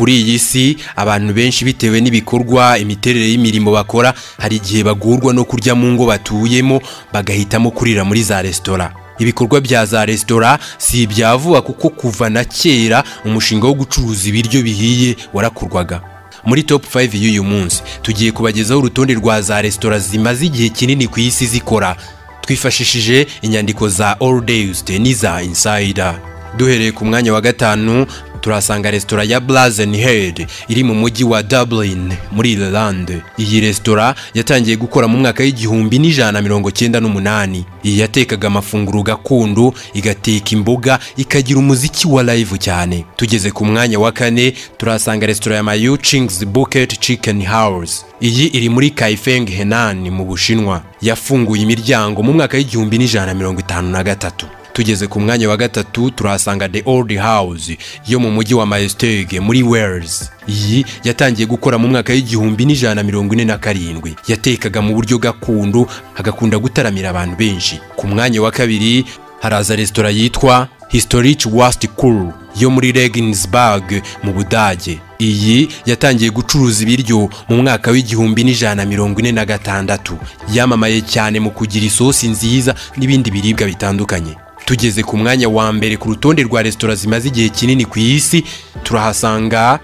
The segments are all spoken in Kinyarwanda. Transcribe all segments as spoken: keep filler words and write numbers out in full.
Kuri iyi si abantu benshi bitewe n'ibikorwa imiterere y'imirimo bakora hari igihe bagurwa no kurya mu ngo batuyemo bagahitamo kurira muri za restaurant. Ibikorwa bya za restaurant si ibyavuga kuko kuva na kera umushinga wo gucuruza ibiryo bihiye warakorwaga. Muri top five y'uyu munsi tugiye kubagezaho urutonde rwa za restaurant zimaze igihe kinini ku isi zikora twifashishije inyandiko za All Days n'iza Insider. Duhereye ku mwanya wa gatanu turasanga restaurant ya Head iri mu mujyi wa Dublin muri Ireland. Iyi restaurant yatangiye gukora mu mwaka w'igihumbi n'ijana mirongo cyenda n'umunani. Iyi yatekaga amafunguro gakondo, igateka imboga, ikagira umuziki wa live cyane. Tugeze ku mwanya wa kane turasanga restaurant ya Mayu Ching's Bucket Chicken House. Iyi iri muri Kaifeng, Henan mu Bushinwa. Yafunguye imiryango mu mwaka w'igihumbi n'ijana mirongo itanu na gatatu. Tugeze ku mwanya wa gatatu turasanga The Old House yo mu mujyi wa Maesteg muri Wales. Iyi yatangiye gukora mu mwaka w'igihumbi n'ijana mirongo ine na karindwi. Yatekaga mu buryo gakondo, hagakunda gutaramira abantu benshi. Ku mwanya wa kabiri haraza restaurant yitwa Historische Wurstkur yo muri Regensburg mu Budage. Iyi yatangiye gucuruza ibiryo mu mwaka w'igihumbi n'ijana mirongo ine na gatandatu. Yamamaye cyane mu kugira isosi nziza n'ibindi biribwa bitandukanye. Tugeze ku mwanya wa mbere ku rutonde rwa restaurant zimaze igihe kinini ku isi turahasanga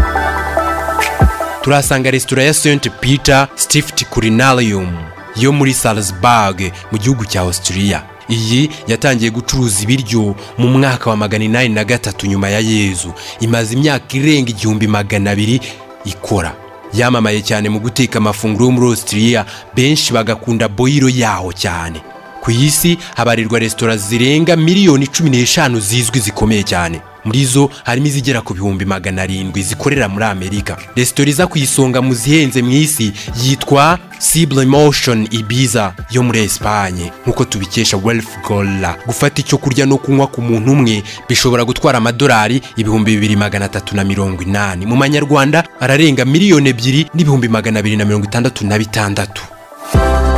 turahasanga restaurant ya Saint Peter Stift Culinarium yo muri Salzburg mu gihugu cya Austria. Iyi yatangiye gucuruza ibiryo mu mwaka wa magana inani na gatatu nyuma ya Yezu. Imaze imyaka irenga igihumbi magana abiri ikora. Yamamaye cyane mu guteka amafunguro yo muri Austria, benshi bagakunda boiro yaho cyane. Ku isi habarirwa restaurant zirenga miliyoni cumi n'eshanu zizwi zikomeye cyane. Muri zo harimo izigera ku bihumbi magana arindwi zikorera muri Amerika. Restaurant iza kuyisonga mu zihenze mu isi yitwa Sublimotion Ibiza yo muri Espagne nkuko tubikesha Wealth Gola. Gufata icyo kurya no kunywa ku muntu umwe bishobora gutwara amadolari ibihumbi bibiri magana atatu na mirongo inani. Mu manyarwanda ararenga miliyoni ebyiri n'ibihumbi magana abiri na mirongo itandatu na bitandatu.